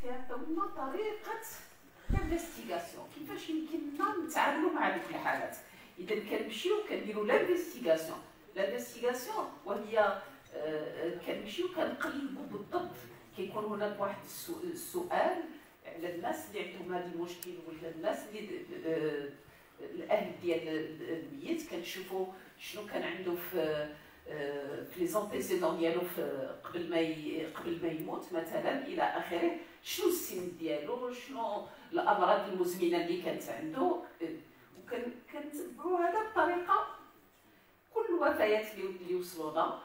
كيعطيونا طريقه الانفستيغاسيون كيفاش يمكننا نتعاملوا مع هذوك الحالات. اذا كنمشيو كنديروا لانفستيغاسيون وهي كنمشيو كنقلبوا بالضبط. كيكون هناك واحد السؤال على الناس اللي عندهم هذا المشكل ولا الناس اللي الاهل ديال الميت، كنشوفوا شنو كان عنده في لي زونتيسيدون ديالو قبل ما يموت مثلا الى اخره، شنو السن ديالو، شنو الامراض المزمنه اللي كانت عنده، وكنتبعوا هذا بطريقه. كل الوفيات اللي وصلونا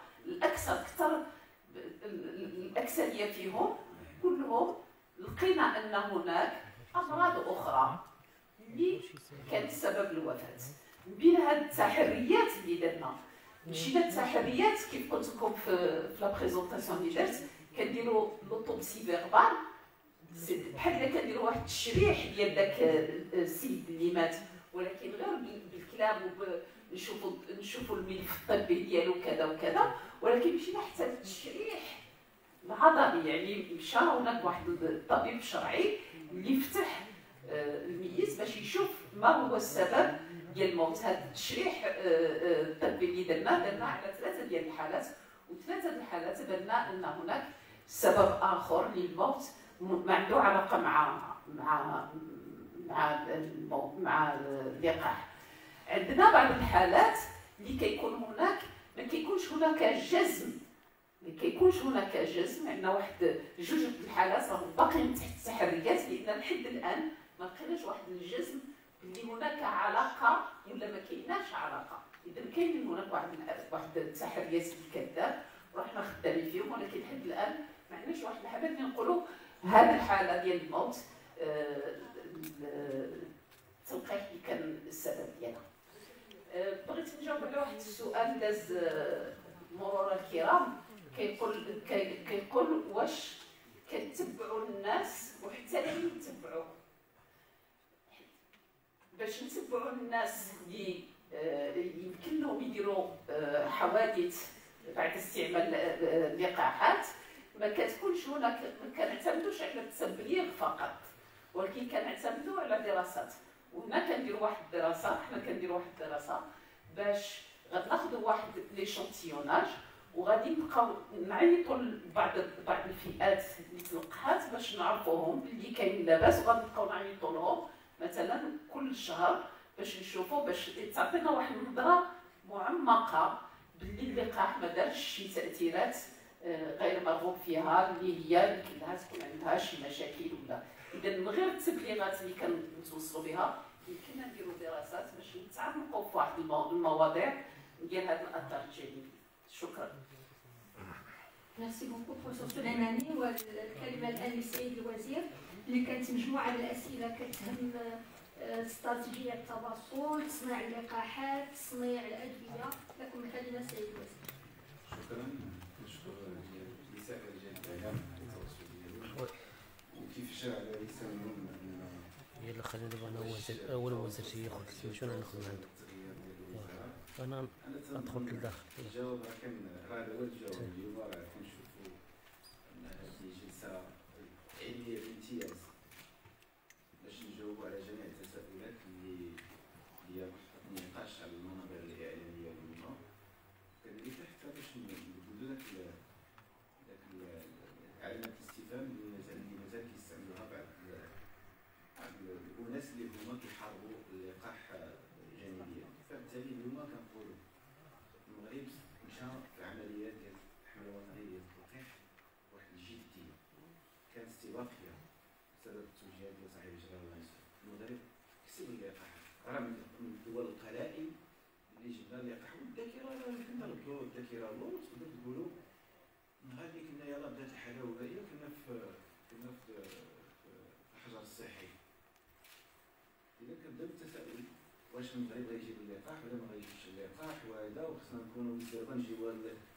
الاكثريه فيهم كلهم لقينا ان هناك امراض اخرى اللي كانت سبب الوفاه. من بين هاد التحريات اللي درنا مشينا التحريات كيف قلت لكم في لا بريزونطاسيون اللي درت، كنديروا لوطوبسي فيربال، بحال الا كنديروا واحد التشريح ديال داك السيد اللي مات، ولكن غير بالكلام نشوفوا الملف الطبي ديالو كذا وكذا، ولكن مشينا حتى للتشريح العضلي. يعني مشى هناك واحد الطبيب شرعي اللي فتح الميت باش يشوف ما هو السبب ديال الموت. هذا التشريح الطبي اللي درنا على 3 ديال الحالات، وثلاثه الحالات بان ان هناك سبب اخر للموت ما عنده علاقه مع اللقاح. عندنا بعض الحالات اللي كيكون هناك ما كيكونش هناك جزم. عندنا واحد جوج الحالات راهم باقيين تحت التحريات، لان لحد الان ما لقيناش واحد الجزم اللي هناك علاقه ولا ما كايناش علاقه. اذا كاين هناك واحد التحريات الكذاب ورحنا خدامين فيهم، ولكن لحد الان ما عندناش واحد الحاله اللي نقولوا هذه الحاله ديال الموت التلقيح اللي كان السبب ديالها. بغيت نجاوب على واحد السؤال داز مرور الكرام، كيقول واش كتبعوا الناس وحتى لا يتبعوا. باش نتبعوا الناس اللي يمكن لهم يديروا حوادث بعد استعمال اللقاحات، ما كتكونش هناك، ما كنعتمدوش على التبليغ فقط، ولكن كنعتمدوا على دراسات. وهنا كنديروا واحد الدراسه، حنا كنديروا واحد الدراسه باش غناخذوا واحد ليشونتيوناج وغادي نبقاو نعيطوا لبعض الفئات اللي تلقحات باش نعرفوهم اللي كاين لاباس، وغنبقاو نعيطوا لهم مثلا كل شهر باش نشوفوا، باش تعطينا واحد النظره معمقه باللي اللقاح ما دارش شي تاثيرات غير مرغوب فيها اللي هي يمكن لها تكون عندها شي مشاكل ولا. اذا من غير التبليغات اللي كنتوصلوا بها يمكننا نديروا دراسات باش نتعمقوا في واحد المواضيع ديال هذا الاثار الجانبي. شكرا. ميرسي بوكو بروفيسور سليماني. والكلمه الان للسيد الوزير اللي كانت مجموعه من الاسئله كتهم استراتيجيه التواصل، تصنيع اللقاحات، تصنيع الادويه. لكم الكلمه السيد الوزير. شكرا. نشكر رساله ديال الاعلام التواصل ديالو وكيفاش على لسانهم يلا خلينا دابا اول وزير ياخذ شنو ناخذ من عنده. انا ادخل للداخل. الجواب كان هذا هو الجواب. اليوم راه كنشوفوا ان هذه جلسه علميه بامتياز باش نجاوبوا على جميع التساؤلات اللي هي النقاش على المنابر الاعلاميه اليوم، كذلك حتى باش نبدلوا ذاك علامات الاستفهام اللي مازال كيستعملوها بعض الناس اللي هما كيحاربوا اللقاح جانبيا. فبالتالي اليوم كنقولوا المغرب مشى في عمليات ديال الحمله الوطنيه ديال التلقيح واحد الجديه كانت استباقيه بسبب التوجيهات ديال صاحب الجلاله الله ينصر. المغرب كسب اللقاح، راه من الدول القلائل اللي جبنا اللقاح. والذاكره يمكن نردوا الذاكره الاول وتقدروا تقولوا نهار اللي كنا يلاه بدات الحاله الوبائيه كنا في الحجر الصحي. اذا كنبدا بالتساؤل واش المغرب غيجيب اللقاح ولا ما غيجيبش اللقاح، وهذا وخصنا نكونوا دابا نجيو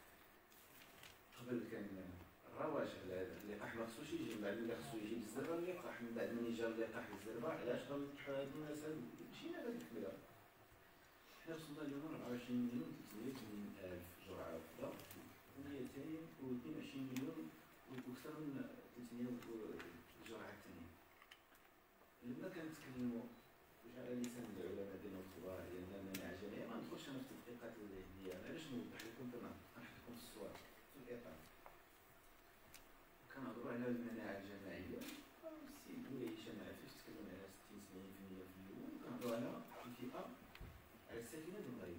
قبل كان الرواج على هذا اللقاح ما خصوش يجي، من بعد ملي خصو يجي بالزربه اللقاح، من بعد ملي جا اللقاح بالزربه علاش غنفتحوا هاد الناس مشينا بهاد الكمله. حنا وصلنا اليوم 24 مليون 380 الف جرعه واحده و 222 مليون وكثر من 300 جرعه نتكلموا واش على لسان العلماء ديالنا الخبراء ديالنا المناعه الجماعيه، ما ندخلش انا في التدقيقات ديالنا. علاش نوضح لكم غنحط لكم في الصور في الاطار. كنهضروا على المناعه الجماعيه، السيد ولا هشام عفيف تكلم على 60-70% في اليوم، كنهضروا على الفئه على الساكنه بالمغرب.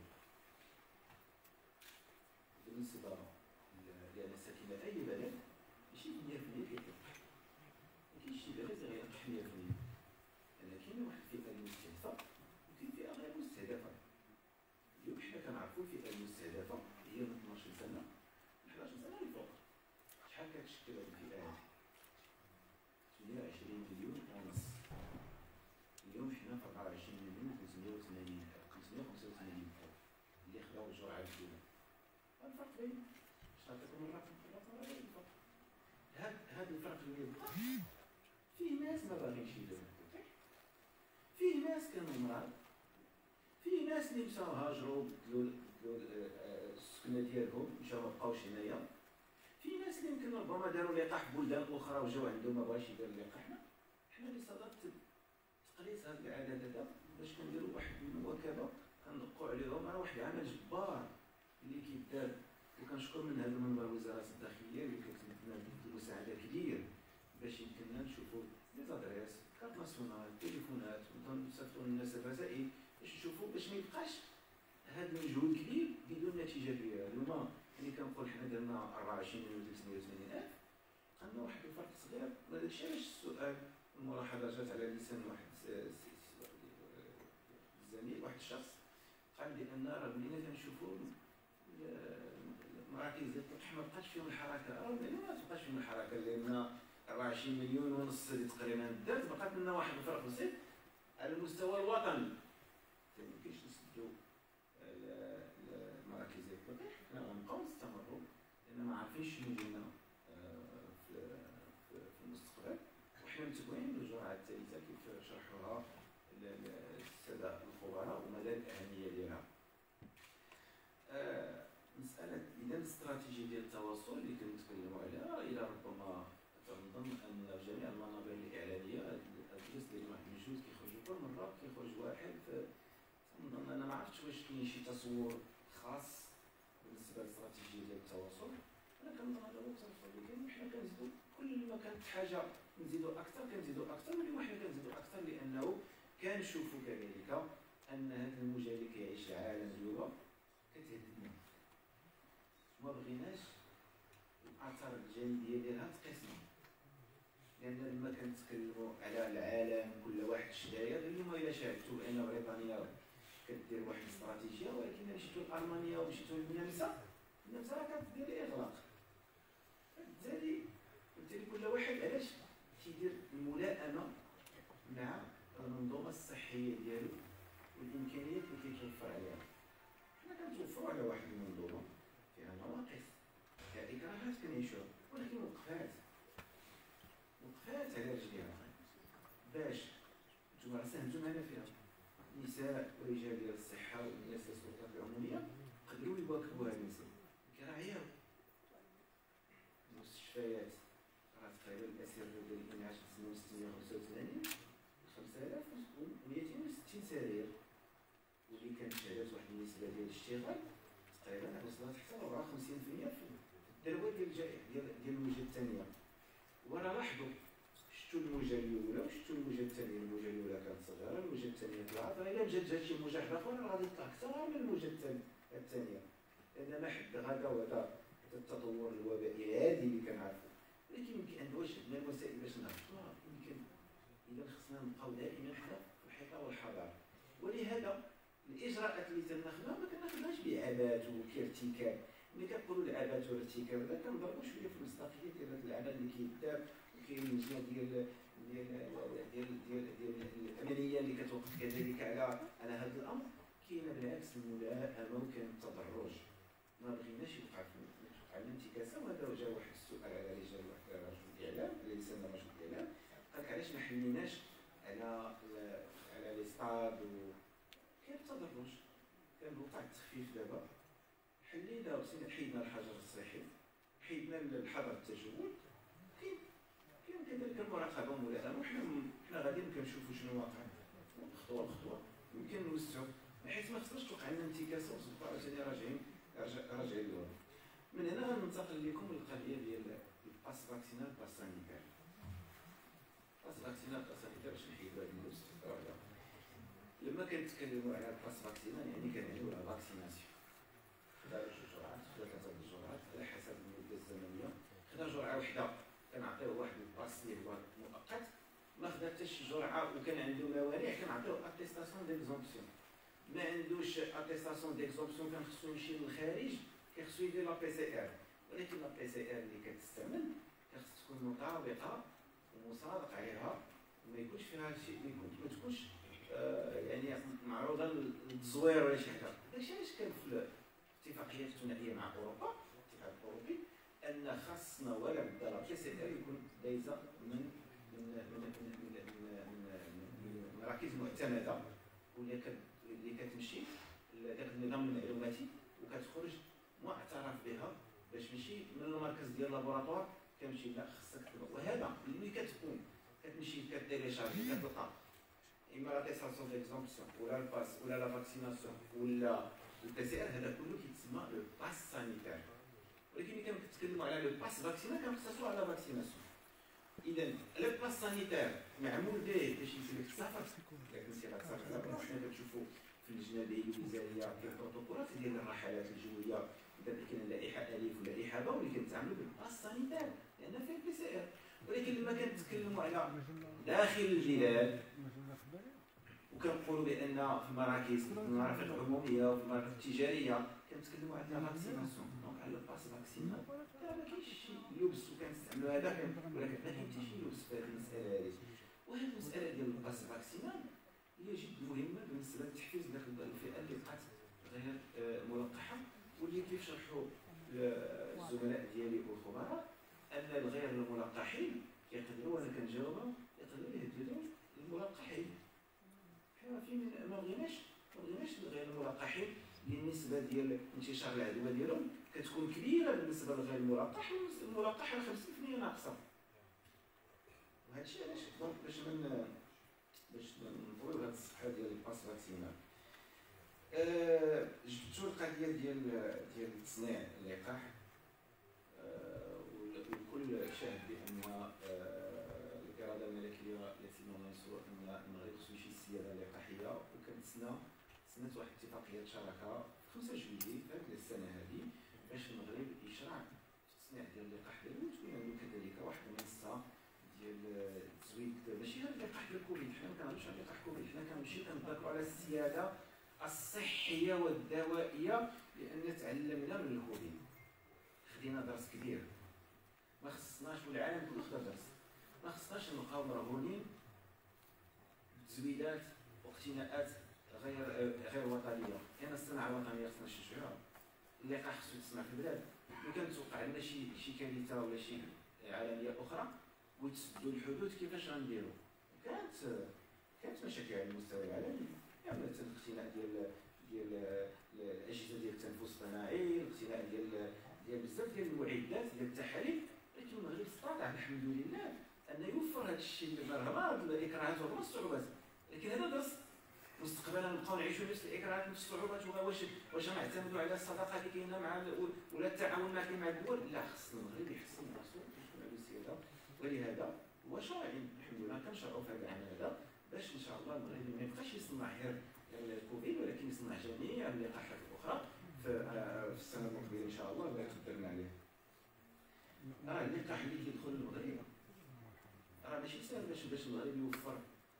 بالنسبه لان الساكنه في اي بلد ماشي 100% كيطلق، ما كاينش شي بلد غيطرح 100%، لان كاينه واحد الفئه المستهدفه وكاين فئه غير مستهدفه. اليوم حنا كنعرفوا الفئه المستهدفه هي من 12 سنه ل 11 سنه لفوق. شحال كتشكل هذه الفئه هذه؟ 28 مليون ونص. اليوم حنا في 24 مليون 585 اللي خداو الجرعه الاولى. الفرق بين باش نعطيكم الرقم غير الفرق. هذا الفرق اللي يبقى فيه ناس ما باغينش يديروا التلقيح، فيه ناس كانوا مرض، فيه ناس اللي مشاو هاجروا بدلوا السكنه ديالهم مشاو ما بقاوش هنايا، في ناس اللي يمكن ربما داروا لقاح في بلدان اخرى وجاو عندهم ما بغاش يدير اللقاح. حنا اللي صدرت تقليص هذه العدد هذا باش كنديروا واحد المواكبه، كندقوا عليهم راه واحد العمل جبار اللي كيدار. وكنشكر من هذا المنبر وزاره الداخليه اللي كتمكننا المساعده كبير باش يمكننا نشوفوا لي زادريس كارت ناسيونال تليفونات ونصيفطوا للناس الرسائل باش نشوفوا باش ما يبقاش هذا المجهود كبير بدون نتيجه كبيره. اليوم ملي كنقول حنا درنا 24 مليون 380 الف، عندنا واحد الفرق صغير. وهذا الشيء علاش السؤال والملاحظه جات على لسان واحد الزميل، واحد الشخص قال بان راه ولينا كنشوفوا المراكز ديال التلقيح ما بقاش فيهم الحركه. راه ما تبقاش فيهم الحركه لان 24 مليون ونص اللي تقريبا دارت، بقات لنا واحد الفرق بسيط على المستوى الوطني. ما يمكنش نسدوا المراكز ديال التلقيح، حنا غنبقاو نستمروا لان ما عارفينش شنو يجينا في المستقبل، وحنا متبعين بالجرعه الثالثه كيف شرحوها الساده الخبراء ومدى الاهميه ديالها. مساله اذا الاستراتيجيه ديال التواصل اللي كنتكلموا عليها، الى ربما تنظن ان جميع المنابر الاعلاميه الدرس ديال واحد الجوج كيخرجوا كل مره كيخرج واحد، تنظن انا ما عرفتش واش كاين شي تصور خاص بالنسبه للاستراتيجيه ديال التواصل. انا كنظن هذا هو التصور اللي كاين، وحنا كنزيدوا كل ما كانت حاجه نزيدوا اكثر كنزيدوا اكثر، واليوم حنا كنزيدوا اكثر لانه كنشوفوا كذلك ان هذا الموجه اللي كيعيش العالم اليوم كتهددنا. ما بغيناش الاثار الجانبيه ديالها تقسم، لان لما كنتكلموا على العالم كل واحد شداير. اليوم الا شاهدتوا بان بريطانيا كدير واحد الاستراتيجيه، ولكن مشيتوا لالمانيا ومشيتوا للنمسا، النمسا راه كتدير اغلاق. بالتالي كل واحد علاش تيدير الملائمه مع المنظومه الصحيه ديالو والامكانيات اللي كيتوفر عليها. حنا كنتوفروا على واحد المنظومه فيها نواقص، فيها اكراهات كنعيشوها، ولكن وقفات على رجليها باش نتوما ساهمتوا معنا فيها. نساء ورجال ديال الصحه والناس ديال السلطات العموميه قدروا يواكبوا هذه المسائل. كراعيه المستشفيات راه تقريبا الاسير ديال الانعاش 685 5260 سرير، واللي كانت شهادات واحد النسبه ديال الاشتغال تقريبا وصلت حتى 54% في الدروه ديال الجائحه ديال الموجه الثانيه. وراه لاحظوا شفتوا الموجه الاولى وشفتوا الموجه الثانيه. الموجه الاولى كانت صغيره، الموجه الثانيه طلعت، راه الا مشات جات شي موجه واحده اخرى غادي تطلع اكثر من الموجه الثانيه، لان ما حد غدا وهذا التطور الوبائي العادي اللي كنعرفوا. ولكن يمكن ان واش عندنا الوسائل باش نعرفوها؟ يمكن اذا خصنا نبقاو دائما حنا في الحيطه والحذر. ولهذا الاجراءات اللي تناخذها ما كناخذهاش بعبث وكارتكاب. ملي كنقولوا العبث والارتكاب هذا كنضربوا شويه في المصداقيه ديال هذا العمل اللي كيدار، وكاين لجنه ديال الامنيه اللي كتوقف كذلك على هذا الامر. كاينه بالعكس الملائمه وكاين التدرج. ما بغيناش يوقع لنا انتكاسه. وهذا جا واحد السؤال على رجال واحد رجل الاعلام على لسان رجل الاعلام، قالك علاش ما حليناش على لي ستاد كاين التدرج. كان وقع التخفيف دابا، حلينا حيدنا الحجر الصحي، حيدنا الحظر التجول، كاين كذلك المراقبه والملائمه. وحنا غاديين كنشوفوا شنو واقع. خطوه بخطوه يمكن نوسعوا، بحيث ما خصناش توقع لنا انتكاسه وتبقى عاوتاني راجعين لورا. من هنا غننتقل لكم للقضيه ديال الباس فاكسينال باس سانيتير. باس فاكسينال باس سانيتير باش نحيدوا هاد اللبس لما كنتكلموا على الباس فاكسينال يعني كنعنيو على فاكسيناسيون. خدا 2 جرعات ولا 3 جرعات على حسب المده الزمنيه. خدا جرعه وحده كنعطيوه واحد الباس اللي هو مؤقت، ما خدا حتى شي جرعه وكان عنده موانع كنعطيوه اتيستاسيون ديكزومبسيون. ما عندوش اتيستاسيون ديكزومبسيون كان خصو يمشي للخارج كيخصو يدير لا بي سي ار، ولكن لا بي سي ار اللي كتستعمل كخص تكون مطابقه ومصادق عليها وما يكونش فيها شي ما تكونش يعني معروضه للتزوير ولا شي حاجه. داكشي علاش كان في الاتفاقيات الثنائيه مع اوروبا الاتحاد الاوروبي ان خاصنا ولا بدا لا بي سي ار يكون دايزه من مراكز معتمده واللي كتمشي لذاك النظام المعلوماتي وكتخرج معترف بها، باش ماشي من المركز ديال اللابوراتوار كنمشي لا خصك تبقى. وهذا اللي كتكون كتمشي كتيليشارجي كتلقى اما لا تيستاسيون ديكزومبسيون ولا الباس ولا لا فاكسيناسيون ولا البي سي ار، هذا كله كيتسمى لو باس سانيتير. ولكن ملي كنتكلموا على لو باس فاكسينال كنخصصوا على فاكسيناسيون. اذا لو باس سانيتير معمول به باش يسلك السفر، لكن سير السفر حنا كنشوفوا في اللجنه الوزاريه كاين بروتوكولات ديال الرحلات الجويه، اذا كاين لائحه الف ولا لائحه باء واللي كنتعاملوا بالباس سانيتير لان فيه البي سي ار. ولكن لما كنتكلموا على داخل البلاد وكنقولوا بان في المراكز المرافق العموميه وفي المرافق التجاريه كنتكلموا على فاكسيناسيون، دونك على الباس فاكسينال ما كاينش شي لبس وكنستعملوا هذاك، ولكن ما كاين حتى شي لبس في هذه المساله هذه. وهذه المساله ديال الباس فاكسينال هي جد مهمه بالنسبه للتحفيز داخل الفئه اللي بقات غير ملقحه، واللي كيف شرحوا الزملاء ديالي والخبراء ان الغير الملقحين كيقدروا، وانا كنجاوبهم يقدروا يهددوا الملقحين. حنا ما بغيناش الغير الملقحين اللي النسبه ديال انتشار العدوى ديالهم كتكون كبيره بالنسبه للغير الملقح، والملقح 50% ناقصه. وهذا الشيء علاش دونك باش نطويو هذه الصفحه ديال الباس فاكسينال. جبتوا القضيه ديال تصنيع اللقاح، والكل شاهد بان الاراده الملكيه التي ننصر ان المغرب خصو يمشي للسياده اللقاحيه، وكنتسنى واحد اتفاقيه شراكه 5 جويلية في هذه السنه هذه باش المغرب يشرع في التصنيع ديال اللقاح ديالو، وتكون عنده كذلك واحد المنصه ديال التزويد. ماشي غير اللقاح ديال كوفيد، حنا ما كنهضروش على لقاح كوفيد، حنا كنمشيو كنهضروا على السياده الصحيه والدوائيه، لان تعلمنا من الكوفيد، خدينا درس كبير ما خصناش، والعالم كله خدا درس، ما خصناش نبقاو مرهونين بتزويدات واقتناءات غير وطنيه. كاين الصناعه الوطنيه خصنا نشجعوها، اللقاح خصو يتصنع في البلاد. ملي كنتوقع لنا شي كارثه ولا شي عالميه اخرى وتسدوا الحدود كيفاش غنديروا؟ كانت مشاكل على المستوى العالمي، يعني مثلا الاقتناء ديال الاجهزه ديال التنفس الصناعي، الاقتناء ديال بزاف ديال المعدات ديال التحاليل، ولكن المغرب استطاع الحمد لله ان يوفر هذا الشيء رغم الاكراهات ورغم الصعوبات. لكن هذا درس مستقبلا نبقاو نعيشوا نفس الاكراهات ونفس الصعوبات، واش نعتمدوا على الصداقه اللي كاينه مع ولا التعاون مع الدول؟ لا، خص المغرب يحسن راسو ويكون عنده سياده. ولهذا هو شارعين الحمد لله كنشرعوا في هذا العمل هذا باش ان شاء الله المغرب ما يبقاش يصنع غير الكوفيد، ولكن يصنع جميع اللقاحات الاخرى في السنه المقبله ان شاء الله ولا قدرنا عليه. اللقاح اللي كيدخل للمغرب ماشي سهل باش المغرب يوفر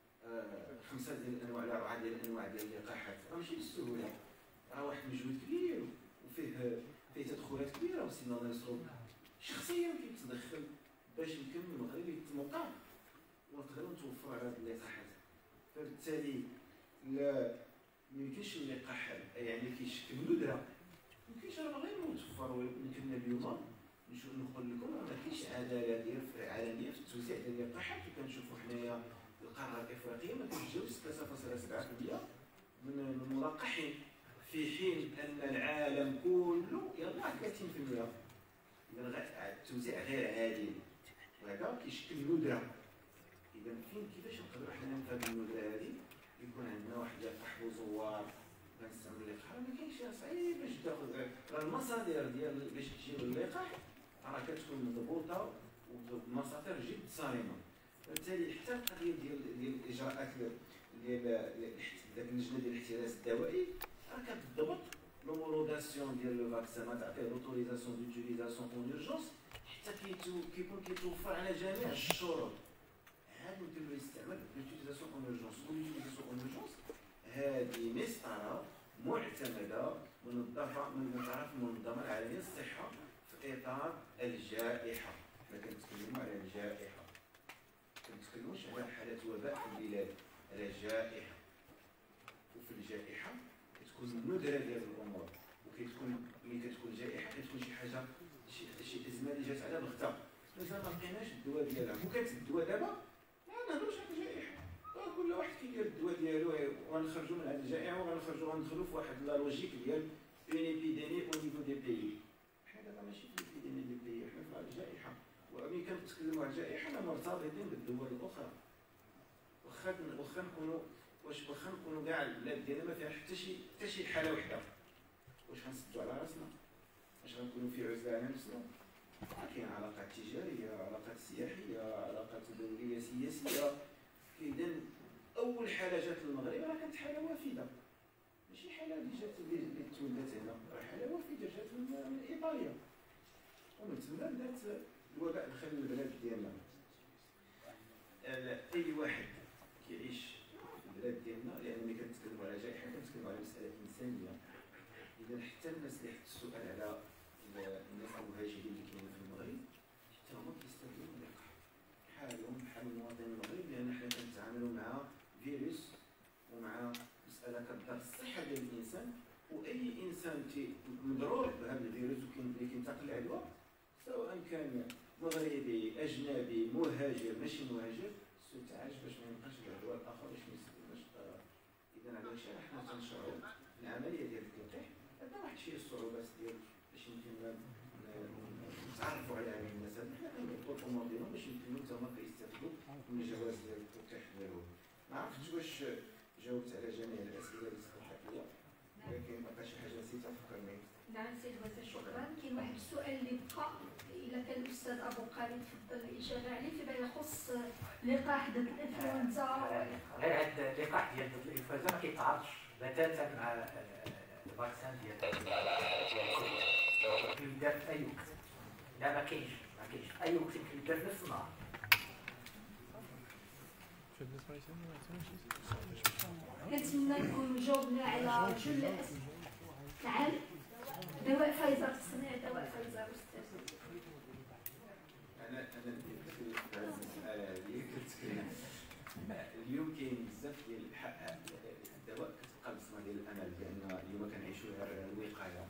5 ديال الانواع ولا 4 ديال الانواع ديال اللقاحات، ماشي بالسهوله، واحد المجهود كبير وفيه تدخلات كبيره، وسينا الله يسر شخصيا كيتدخل باش يمكن المغرب يتموقع ونقدروا نتوفروا على هذه اللقاحات. فبالتالي لا يمكنش اللقاح يعني كيشكل ندره، يمكنش راه غير متوفر. ولكن اليوم نقول لكم ما كاينش عداله عالميه في التوزيع ديال اللقاحات، وكنشوفوا حنايا القاره الافريقيه ما كتجاوزش 3.7% من الملقحين، في حين ان العالم كله يلاه 30%. اذا التوزيع غير عادل وهذا كيشكل ندره. اذا كيفاش نقدروا حنا نفهموا الندره هذه؟ كيكون عندنا واحد اللقاح بوزوار كنستعملوا اللقاح، ما كاينش صعيب باش تاخذ راه المصادر ديال باش تجيب اللقاح راه كتكون مضبوطه وبمصادر جد صارمه. بالتالي حتى القضيه ديال الاجراءات ديال داك اللجنه ديال الاحتراز الدوائي راه كتضبط لومولوغاسيون ديال لو فاكسان، تعطيه لوتوريزاسيون دوتيليزاسيون اون اورجونس حتى كيكون كيتوفر على جميع الشروط. هذا يمكن له الاستعمال لوتيليزاسيون اون اورجونس، ولوتيليزاسيون اون اورجونس هذه مسطره معتمده من طرف المنظمه العالميه للصحه في اطار الجائحه. حنا كنتكلموا على الجائحه، كنتكلموش على حالات وباء في البلاد، على جائحه. وفي الجائحه كتكون ندره ديال الامور، وكتكون ملي كتكون جائحه كتكون شي حاجه شي ازمه اللي جات على بغته مازال ما لقيناش الدواء ديالها. وكانت الدواء دابا ما نهضروش على الجائحه، كل واحد كيدير الدواء ديالو وغنخرجوا من هذه الجائحه وغندخلوا في واحد لا لوجيك ديال اون ايبيديمي او نيفو دي بيي. حنا دابا ماشي في الايبيديمي دي بيي، حنا في الجائحه. وملي كنتكلموا على الجائحه حنا مرتبطين بالدول الاخرى. واخا نكونوا كاع البلاد ديالنا ما فيها حتى شي حاله وحده، واش غنسدوا على راسنا؟ واش غنكونوا في عزله على نفسنا؟ كاين علاقات تجاريه، علاقات سياحيه، علاقات دوليه سياسيه. اذا اول حاله جات للمغرب راه كانت حاله وافده، ماشي حاله اللي جات اللي تولدت هنا، راه حاله وافده جات من ايطاليا، ومن تما بدات الوباء دخل للبلاد ديالنا. اي واحد كيعيش في البلاد ديالنا، لان ملي كنتكلموا على جائحه كنتكلموا على مساله انسانيه. اذا حتى الناس اللي حطوا السؤال على الناس المهاجرين اللي كاينين في المغرب حتى هما كيستافدوا من اللقاح حالهم بحال المواطنين المغرب، لان حنا كنتعاملوا مع فيروس ومع مساله كتضر الصحه ديال الانسان. واي انسان مضرور بهذا الفيروس اللي كينتقل العدوى، سواء كان مغربي اجنبي مهاجر ماشي مهاجر، تعالج باش ما يبقاش العدوى الاخر باش ما يسببش ضرر. اذا على هذا الشيء حنا تنشرعوا العمليه ديال اللقاح. عندنا واحد شي صعوبات ديال باش يمكن نتعرفوا على هذه الناس. حنا كنضبطوا الامور ديالهم باش يمكنوا حتى هما كيستافدوا من الجواز ديال اللقاح ديالهم. ما عرفتش واش جاوبت على جميع الاسئله اللي طرحت ليا، ولكن بقى شي حاجه نسيتها فكرني. نعم سيد الوزير شكرا. كاين واحد السؤال اللي بقى، الا كان الاستاذ ابو قاري تفضل الاجابه عليه فيما يخص لقاح ضد الانفلونزا. غير هذا اللقاح ديال ضد الانفلونزا ما كيتعارضش بتاتا مع الفاكسان ديال كيدار في اي وقت. لا ما كاينش في اي وقت كيدار في نفس النهار. كنتمنى نكون جاوبنا على جل الاسئله. نعم دواء فايزر، تصنيع دواء فايزر استاذ. انا في هذه المساله هذه كنت اليوم كاين بزاف ديال الدواء كتبقى بصمه ديال الامل، لان اليوم كنعيشوا على الوقايه،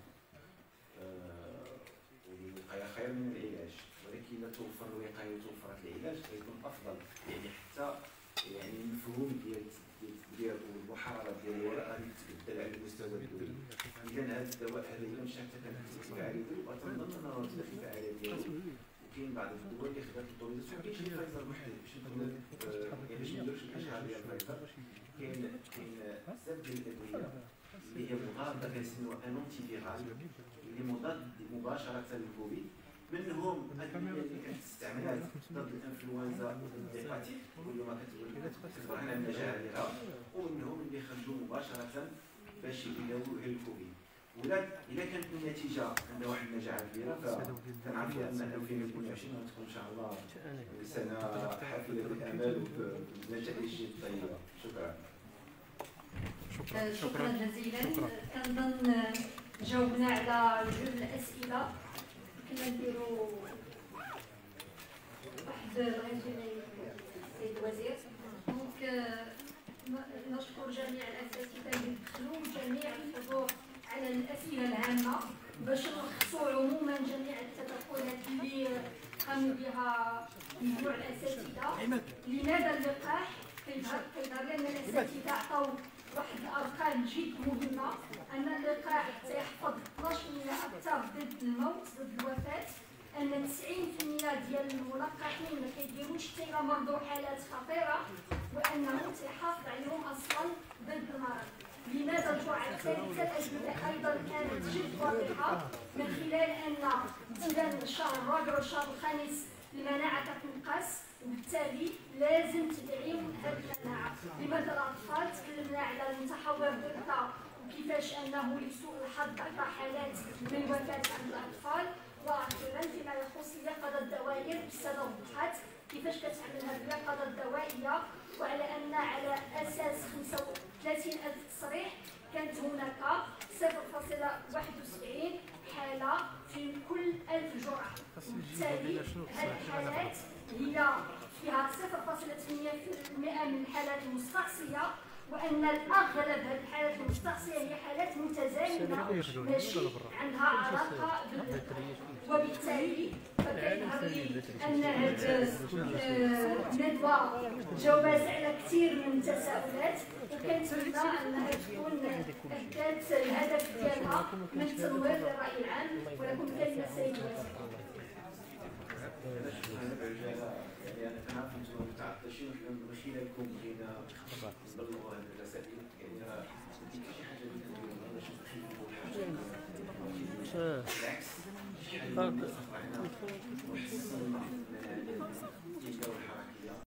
والوقايه خير من العلاج. ولكن اذا توفر الوقايه وتوفرت العلاج غيكون افضل. يعني حتى يعني المفهوم ديال والمحاربه ديال الوباء غادي تتبدل على المستوى الدولي. اذا هذا الدواء هذا الا مشى حتى كانت الفعاليه وتنظن انه تبدا في الفعاليه ديالو. وكاين بعض الدول اللي خدات الطوريزاسيون، كاين شي فايزر محدد باش نكون يعني باش ما نديروش الاشهار ديال الفايزر. كاين بزاف ديال الادويه اللي هي مضاده كنسميوها ان انتي فيرال اللي مضاد مباشره للكوفيد. منهم الادويه اللي كتستعمل ضد الانفلونزا وضد الهيباتيت واللي ما كتكتب لنا النجاح ديالها، ومنهم اللي خرجوا مباشره باش يداووا الكوفيد. ولا الا كانت النتيجه عندها واحد النجاعه كبيره، فكنعرفوا ان 2022 غتكون ان شاء الله سنه حافله بالامال وبالنتائج الطيبه. شكرا جزيلا. كنظن جاوبنا على جل الاسئله. كنا نديروا واحد الريزومي السيد الوزير. دونك نشكر جميع الاساتذه اللي دخلوا وجميع الحضور على الاسئله الهامه باش نلخصوا عموما جميع التدخلات اللي قاموا بها مجموع الاساتذه. لماذا اللقاح كيظهر لنا الاساتذه عطاو واحد الارقام جد مهمه، ان اللقاح تيحفظ 12% اكثر ضد الموت ضد الوفاه، ان 90% ديال الملقحين ما كيديروش حتى الى مرضوا حالات خطيره، وانه تيحافظ عليهم اصلا الثالثة الأجوبة أيضا كانت جد واضحة من خلال أن مثلا الشهر الرابع والشهر الخامس المناعة كتنقص، وبالتالي لازم تدعيم هذه المناعة. لماذا الأطفال؟ تكلمنا على المتحور دلتا وكيفاش أنه لسوء الحظ أكثر حالات من الوفاة عند الأطفال، وأخيرا فيما يخص اليقظة الدوائية الأستاذة وضحت كيفاش كتعمل هذه اليقظة الدوائية، وعلى أن على أساس 35,000 تصريح كانت هناك 0.71 حالة في كل 1000 جرعة. وبالتالي هذه الحالات هي فيها 0.8% من الحالات المستقصية، وأن الأغلب هذه الحالات المستقصية هي حالات متزامنة ماشي عندها علاقة وبالتالي فكيظهر لي أن هذه الندوة جاوبت على كثير من التساؤلات، وكنتمنى أنها تكون أدت الهدف ديالها من التنوير للرأي العام. ولكم كلمة سيد الوزير. يعني انا كنعرف انتم متعطشين، وحنا من خلالكم بغينا نبلغوا هذه الرسائل. يعني راه ما كاينش شي حاجه اللي كنديروها باش نخففوا الحاجه، بالعكس شحال من الناس فرحنا وحسنا من الحركيه